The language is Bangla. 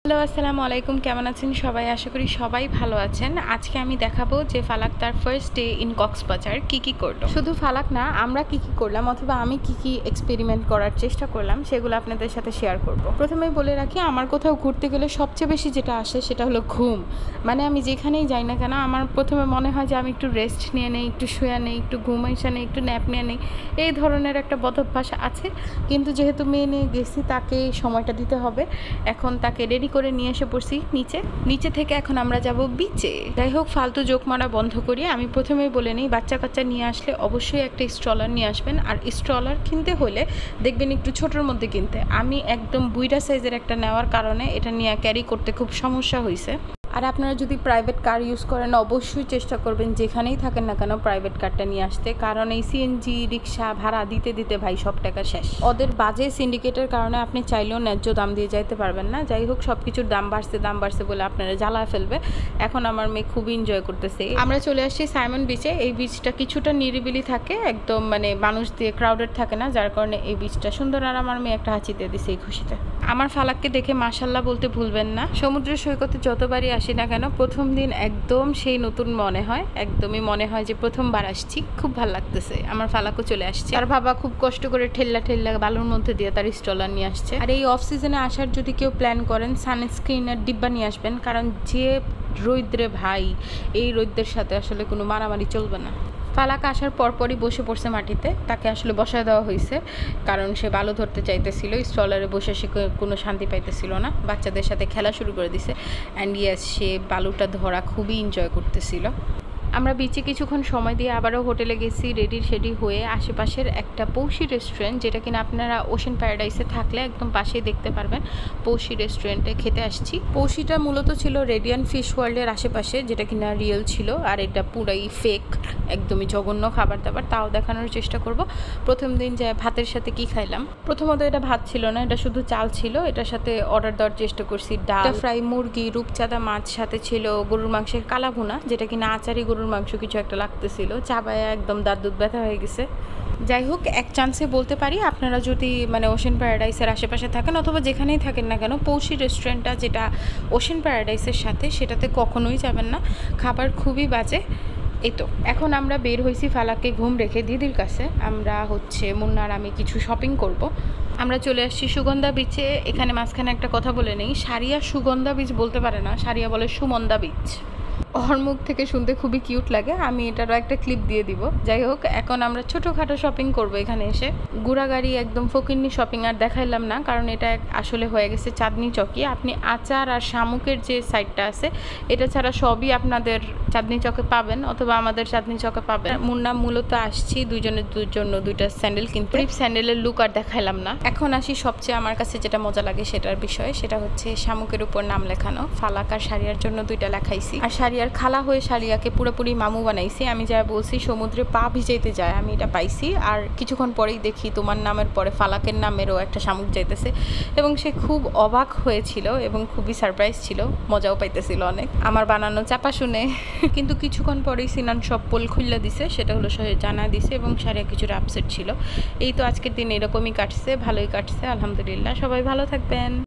হ্যালো, আসসালামু আলাইকুম। কেমন আছেন সবাই? আশা করি সবাই ভালো আছেন। আজকে আমি দেখাবো যে ফালাক তার ফার্স্ট ডে ইন কক্সবাজার কী করলো। শুধু ফালাক না, আমরা কী করলাম অথবা আমি কী এক্সপেরিমেন্ট করার চেষ্টা করলাম সেগুলো আপনাদের সাথে শেয়ার করব। প্রথমেই বলে রাখি, আমার কোথাও ঘুরতে গেলে সবচেয়ে বেশি যেটা আসে সেটা হলো ঘুম। মানে আমি যেখানেই যাই না কেন, আমার প্রথমে মনে হয় যে আমি একটু রেস্ট নিয়ে নেই, একটু শুয়ে নেই, একটু ঘুমাইসা নেই, একটু ন্যাপ নিয়ে নেই। এই ধরনের একটা বদভ্যাস আছে, কিন্তু যেহেতু মেয়ে নিয়ে গেছি তাকে সময়টা দিতে হবে। এখন তাকে রেডি করে নিয়ে এসে পড়ছি নিচে থেকে এখন আমরা যাব বিচে। যাই হোক, ফালতু জোক মারা বন্ধ করি। আমি প্রথমেই বলে নিই, বাচ্চা কাচ্চা নিয়ে আসলে অবশ্যই একটা স্ট্রলার নিয়ে আসবেন। আর স্ট্রলার কিনতে হলে দেখবেন একটু ছোটোর মধ্যে কিনতে। আমি একদম বুইড়া সাইজের একটা নেওয়ার কারণে এটা নিয়ে ক্যারি করতে খুব সমস্যা হয়েছে। আর আপনারা যদি প্রাইভেট কার ইউজ করেন অবশ্যই চেষ্টা করবেন যেখানেই থাকেন না কেন প্রাইভেট কারটা নিয়ে আসতে, কারণ এই সিএনজি রিক্সা ভাড়া দিতে দিতে ভাই সব টাকা শেষ। ওদের বাজে সিন্ডিকেটের কারণে আপনি চাইলেও ন্যায্য দাম দিয়ে যাইতে পারবেন না। যাই হোক, সব কিছুর দাম বাড়ছে বলে আপনারা জ্বালায় ফেলবে। এখন আমার মেয়ে খুবই এনজয় করতেছে। আমরা চলে আসছি সাইমন বিচে। এই বিচটা কিছুটা নিরিবিলি থাকে, একদম মানে মানুষ দিয়ে ক্রাউডেড থাকে না, যার কারণে এই বিচটা সুন্দর। আর আমার মেয়ে একটা হাঁচি দিয়ে দিছে এই খুশিতে। আমার ফালাককে দেখে মাশাল্লাহ বলতে ভুলবেন না। সমুদ্র সৈকতে যতবারই আসি না কেন প্রথম দিন একদম সেই নতুন মনে হয়, একদমই মনে হয় যে প্রথমবার আসছি। খুব ভালো লাগতেছে। আমার ফালাকও চলে আসছে। আর বাবা খুব কষ্ট করে ঠেল্লা বালুর মধ্যে দিয়ে তার স্ট্রলার নিয়ে আসছে। আর এই অফ সিজনে আসার যদি কেউ প্ল্যান করেন, সানস্ক্রিনের ডিব্বা নিয়ে আসবেন, কারণ যে রৌদ্রে ভাই, এই রৌদ্রের সাথে আসলে কোনো মারামারি চলবে না। ফালাক আসার পরপরই বসে পড়ছে মাটিতে। তাকে আসলে বসায় দেওয়া হয়েছে, কারণ সে বালু ধরতে চাইতেছিল। স্ট্রলারে বসে সে কোনো শান্তি পাইতেছিল না। বাচ্চাদের সাথে খেলা শুরু করে দিছে। অ্যান্ড ইয়েস, সে বালুটা ধরা খুবই এনজয় করতেছিল। আমরা বিচে কিছুক্ষণ সময় দিয়ে আবারও হোটেলে গেছি রেডি হয়ে। আশেপাশের একটা পৌষি রেস্টুরেন্ট, যেটা কিনা আপনারা ওশেন প্যারাডাইসে থাকলে একদম পাশেই দেখতে পারবেন, পৌষি রেস্টুরেন্টে খেতে আসছি। পৌষিটা মূলত ছিল রেডিয়ান ফিশ ওয়ার্ল্ডের আশেপাশে, যেটা কিনা রিয়েল ছিল। আর এটা পুরাই ফেক, একদমই জঘন্য খাবার দাবার। তাও দেখানোর চেষ্টা করব। প্রথম দিন যে ভাতের সাথে কি খাইলাম, প্রথমত এটা ভাত ছিল না, এটা শুধু চাল ছিল। এটার সাথে অর্ডার দেওয়ার চেষ্টা করছি ডাল ফ্রাই, মুরগি, রূপচাঁদা মাছ, সাথে ছিল গরুর মাংসের কালাভুনা, যেটা কিনা আচারি গরুর মাংস কিছু একটা লাগতেছিল। চাবায় একদম দাঁত ব্যথা হয়ে গেছে। যাই হোক, এক চান্সে বলতে পারি, আপনারা যদি মানে ওশেন প্যারাডাইসের আশেপাশে থাকেন অথবা যেখানেই থাকেন না কেন, পৌষি রেস্টুরেন্টটা যেটা ওশেন প্যারাডাইসের সাথে, সেটাতে কখনোই যাবেন না। খাবার খুবই বাজে। এই তো এখন আমরা বের হয়েছি ফালাককে ঘুম রেখে দিদির কাছে। আমরা মুন্নার আমি কিছু শপিং করব। আমরা চলে আসছি সুগন্ধা বিচে। এখানে মাঝখানে একটা কথা বলে নেই, সারিয়া সুগন্ধা বিচ বলতে পারে না, সারিয়া বলে সুমন্দা বিচ। ওর মুখ থেকে শুনতে খুবই কিউট লাগে। আমি এটারও একটা ক্লিপ দিয়ে দিব। যাই হোক, এখন আমরা ছোটোখাটো শপিং করব এখানে এসে। গুড়াগাড়ি একদম ফকিন্নি শপিং আর দেখাইলাম না, কারণ এটা আসলে হয়ে গেছে চাঁদনি চকে। আপনি আচার আর শামুকের যে সাইডটা আছে, এটা ছাড়া সবই আপনাদের চাঁদনি চকে পাবেন, অথবা আমাদের চাঁদনি চকে পাবেন। মুন্না মূলত আসছি দুজনের জন্য দুইটা স্যান্ডেল কিনতে। স্যান্ডেলের লুক আর দেখাইলাম না। এখন আসি সবচেয়ে আমার কাছে যেটা মজা লাগে সেটার বিষয়ে, সেটা হচ্ছে শামুকের উপর নাম লেখানো। ফালাক আর সারিয়ার জন্য দুইটা লেখাইছি। আর সারিয়ার খালা হয়ে সারিয়াকে পুরোপুরি মামু বানাইছি। আমি যা বলছি সমুদ্রে পা ভিজাইতে যায়, আমি এটা পাইছি। আর কিছুক্ষণ পরেই দেখি তোমার নামের পরে ফালাকের নামেরও একটা শামুক যাইতেছে, এবং সে খুব অবাক হয়েছিল এবং খুবই সারপ্রাইজ ছিল, মজাও পাইতেছিল অনেক আমার বানানো চাপা শুনে। কিন্তু কিছুক্ষণ পরেই সিনান সব পোল খুললা দিছে, সেটা হলো সে জানা দিছে, এবং সারিয়া কিছুটা আপসেট ছিল। এই তো আজকের দিন এরকমই কাটছে, ভালোই কাটছে আলহামদুলিল্লাহ। সবাই ভালো থাকবেন।